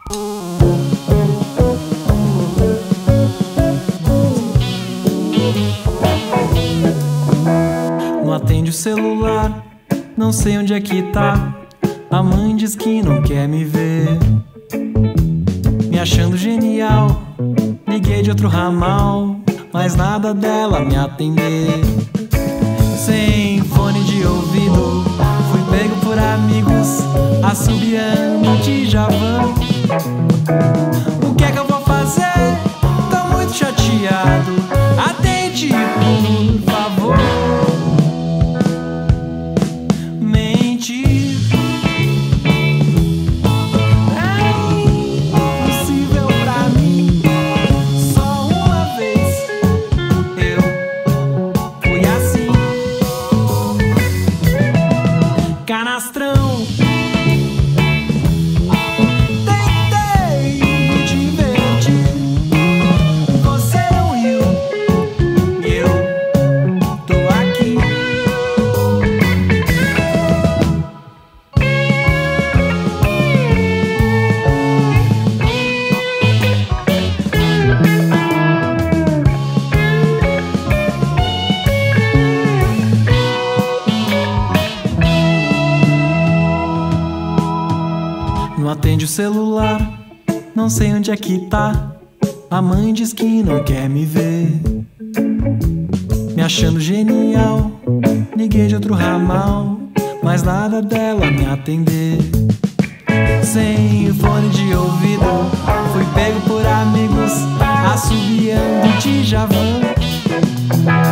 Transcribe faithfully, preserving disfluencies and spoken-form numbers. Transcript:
Não atende o celular, não sei onde é que tá. A mãe diz que não quer me ver. Me achando genial, liguei de outro ramal, mas nada dela me atender. Sem fone de ouvido, fui pego por amigos, assobiando Djavan. O que é que eu vou fazer? Tô muito chateado. Atende, por favor. Mentir é impossível pra mim. Só uma vez eu fui assim. Canastrão, tentei me divertir. Você não riu, eu tô aqui. Não atende o celular, não sei onde é que tá. A mãe diz que não quer me ver. Me achando genial, liguei de outro ramal, mas nada dela me atender. Sem fone de ouvido, fui pego por amigos, assobiando Djavan.